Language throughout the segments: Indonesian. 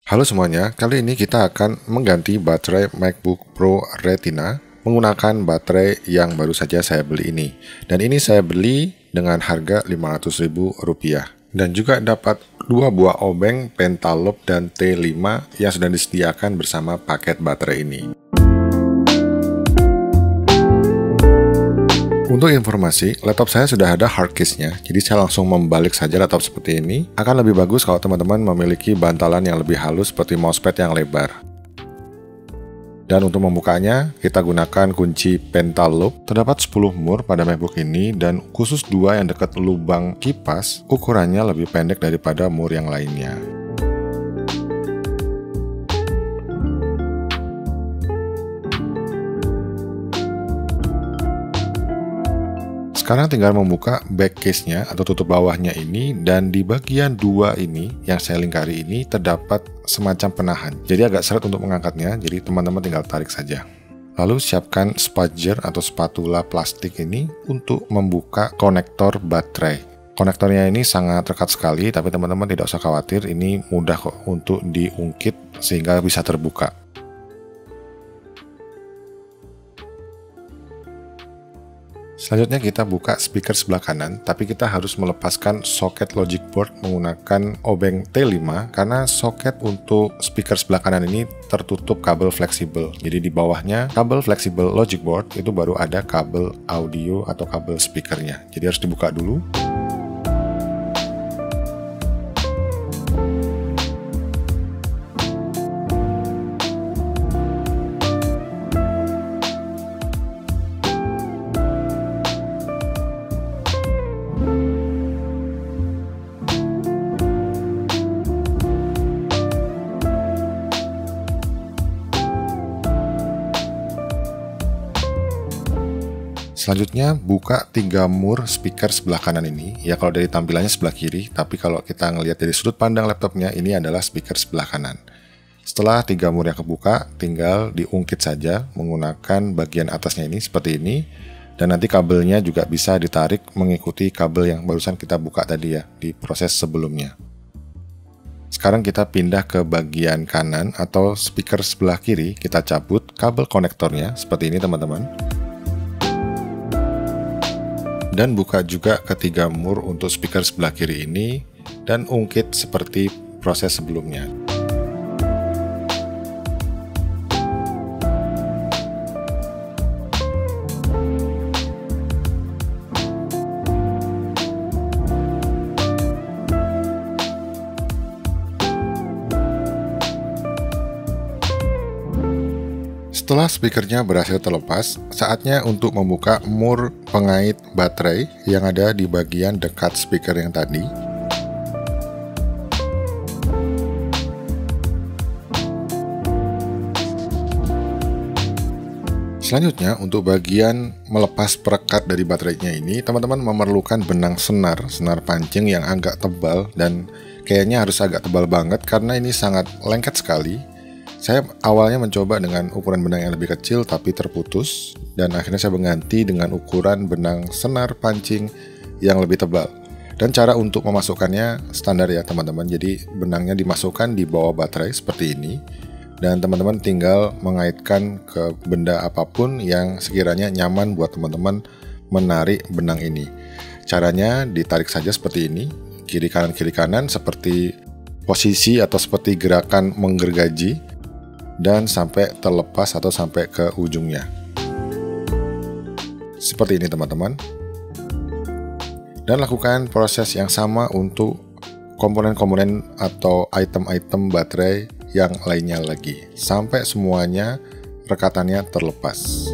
Halo semuanya, kali ini kita akan mengganti baterai MacBook Pro Retina menggunakan baterai yang baru saja saya beli ini. Dan ini saya beli dengan harga Rp500.000. Dan juga dapat 2 buah obeng Pentaloop dan T5 yang sudah disediakan bersama paket baterai ini. Untuk informasi, laptop saya sudah ada hard case-nya, jadi saya langsung membalik saja laptop seperti ini. Akan lebih bagus kalau teman-teman memiliki bantalan yang lebih halus seperti mousepad yang lebar. Dan untuk membukanya, kita gunakan kunci Pentaloop. Terdapat 10 mur pada MacBook ini, dan khusus 2 yang dekat lubang kipas, ukurannya lebih pendek daripada mur yang lainnya. Sekarang tinggal membuka back case-nya atau tutup bawahnya ini, dan di bagian 2 ini yang saya lingkari ini terdapat semacam penahan. Jadi agak seret untuk mengangkatnya, jadi teman-teman tinggal tarik saja. Lalu siapkan spudger atau spatula plastik ini untuk membuka konektor baterai. Konektornya ini sangat rekat sekali, tapi teman-teman tidak usah khawatir, ini mudah kok untuk diungkit sehingga bisa terbuka. Selanjutnya kita buka speaker sebelah kanan, tapi kita harus melepaskan soket logic board menggunakan obeng T5 karena soket untuk speaker sebelah kanan ini tertutup kabel fleksibel. Jadi di bawahnya kabel fleksibel logic board itu baru ada kabel audio atau kabel speakernya. Jadi harus dibuka dulu. Selanjutnya buka 3 mur speaker sebelah kanan ini. Ya kalau dari tampilannya sebelah kiri, tapi kalau kita ngelihat dari sudut pandang laptopnya ini adalah speaker sebelah kanan. Setelah 3 mur yang kebuka, tinggal diungkit saja menggunakan bagian atasnya ini seperti ini. Dan nanti kabelnya juga bisa ditarik mengikuti kabel yang barusan kita buka tadi ya di proses sebelumnya. Sekarang kita pindah ke bagian kanan atau speaker sebelah kiri, kita cabut kabel konektornya seperti ini teman-teman. Dan buka juga ketiga mur untuk speaker sebelah kiri ini dan ungkit seperti proses sebelumnya. Setelah speakernya berhasil terlepas, saatnya untuk membuka mur pengait baterai yang ada di bagian dekat speaker yang tadi. Selanjutnya, untuk bagian melepas perekat dari baterainya ini, teman-teman memerlukan benang senar pancing yang agak tebal, dan kayaknya harus agak tebal banget karena ini sangat lengket sekali. Saya awalnya mencoba dengan ukuran benang yang lebih kecil tapi terputus, dan akhirnya saya mengganti dengan ukuran benang senar pancing yang lebih tebal. Dan cara untuk memasukkannya standar ya teman-teman, jadi benangnya dimasukkan di bawah baterai seperti ini, dan teman-teman tinggal mengaitkan ke benda apapun yang sekiranya nyaman buat teman-teman menarik benang ini. Caranya ditarik saja seperti ini, kiri kanan seperti posisi atau seperti gerakan menggergaji, dan sampai terlepas atau sampai ke ujungnya. Seperti ini teman-teman. Dan lakukan proses yang sama untuk komponen-komponen atau item-item baterai yang lainnya lagi, sampai semuanya rekatannya terlepas.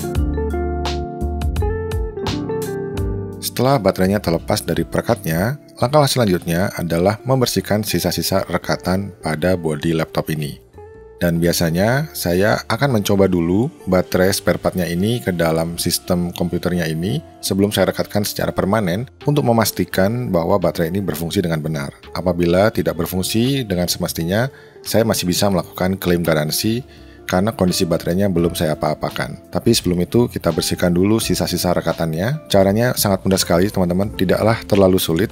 Setelah baterainya terlepas dari perekatnya, Langkah selanjutnya adalah membersihkan sisa-sisa rekatan pada bodi laptop ini. Dan biasanya saya akan mencoba dulu baterai spare partnya ini ke dalam sistem komputernya ini sebelum saya rekatkan secara permanen untuk memastikan bahwa baterai ini berfungsi dengan benar. Apabila tidak berfungsi dengan semestinya, saya masih bisa melakukan klaim garansi karena kondisi baterainya belum saya apa-apakan. Tapi sebelum itu kita bersihkan dulu sisa-sisa rekatannya. Caranya sangat mudah sekali teman-teman, tidaklah terlalu sulit.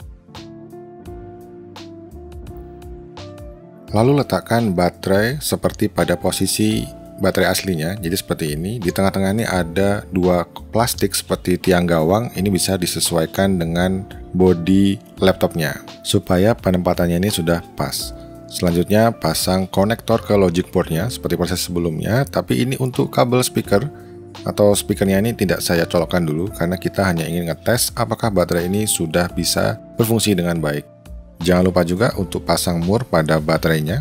Lalu letakkan baterai seperti pada posisi baterai aslinya, jadi seperti ini. Di tengah-tengah ini ada dua plastik seperti tiang gawang, ini bisa disesuaikan dengan bodi laptopnya, supaya penempatannya ini sudah pas. Selanjutnya pasang konektor ke logic boardnya seperti proses sebelumnya, tapi ini untuk kabel speaker atau speakernya ini tidak saya colokkan dulu karena kita hanya ingin ngetes apakah baterai ini sudah bisa berfungsi dengan baik. Jangan lupa juga untuk pasang mur pada baterainya.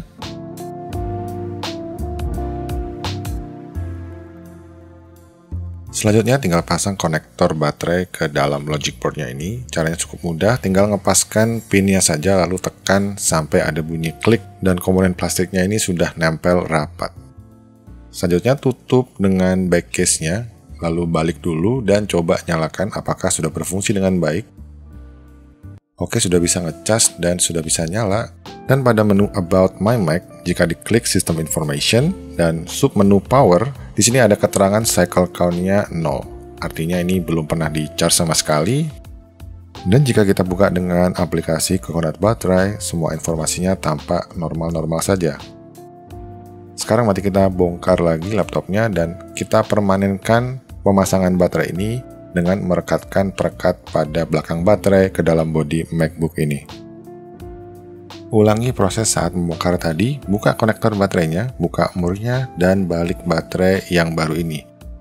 Selanjutnya tinggal pasang konektor baterai ke dalam logic boardnya ini. Caranya cukup mudah, tinggal ngepaskan pinnya saja lalu tekan sampai ada bunyi klik dan komponen plastiknya ini sudah nempel rapat. Selanjutnya tutup dengan back case-nya, lalu balik dulu dan coba nyalakan apakah sudah berfungsi dengan baik. Oke, sudah bisa ngecas dan sudah bisa nyala. Dan pada menu About My Mac, jika diklik System Information dan submenu Power, di sini ada keterangan cycle count-nya 0. Artinya ini belum pernah di-charge sama sekali. Dan jika kita buka dengan aplikasi Coconut Baterai, semua informasinya tampak normal-normal saja. Sekarang mari kita bongkar lagi laptopnya dan kita permanenkan pemasangan baterai ini dengan merekatkan perekat pada belakang baterai ke dalam bodi MacBook ini. Ulangi proses saat membongkar tadi, buka konektor baterainya, buka murnya, dan balik baterai yang baru ini.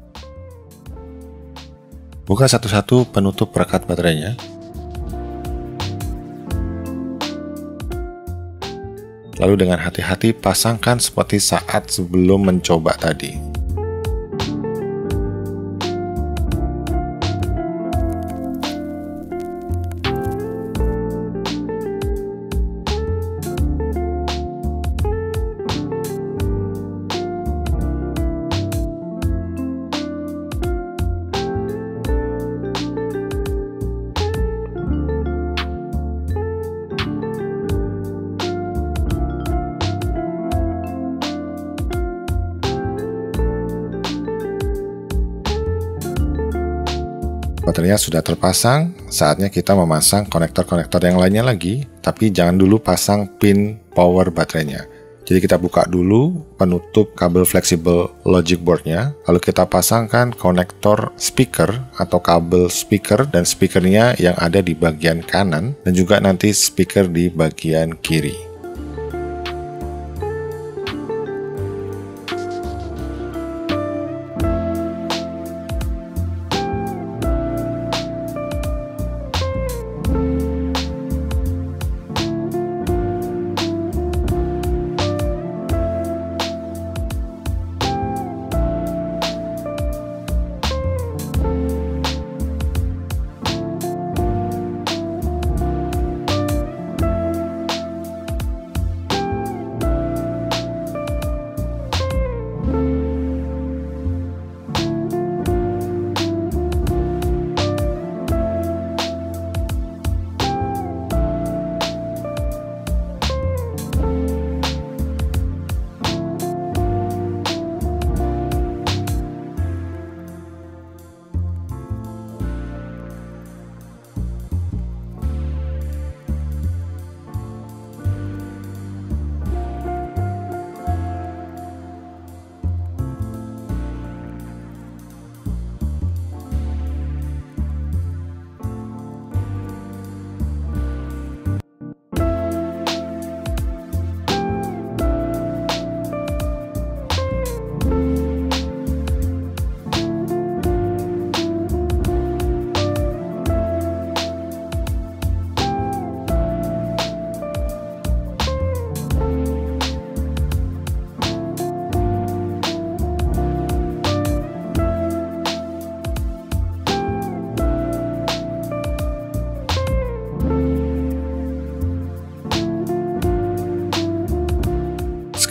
Buka satu-satu penutup perekat baterainya. Lalu dengan hati-hati pasangkan seperti saat sebelum mencoba tadi. Baterainya sudah terpasang, saatnya kita memasang konektor-konektor yang lainnya lagi, tapi jangan dulu pasang pin power baterainya. Jadi kita buka dulu penutup kabel fleksibel logic boardnya, lalu kita pasangkan konektor speaker atau kabel speaker dan speakernya yang ada di bagian kanan, dan juga nanti speaker di bagian kiri.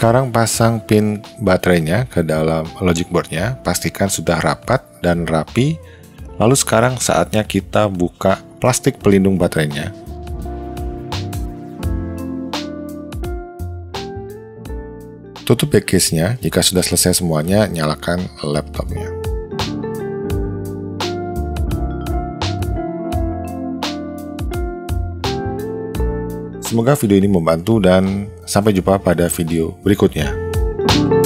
sekarang pasang pin baterainya ke dalam logic boardnya, pastikan sudah rapat dan rapi. Lalu sekarang saatnya kita buka plastik pelindung baterainya. Tutup back case-nya, jika sudah selesai semuanya, nyalakan laptopnya. Semoga video ini membantu dan sampai jumpa pada video berikutnya.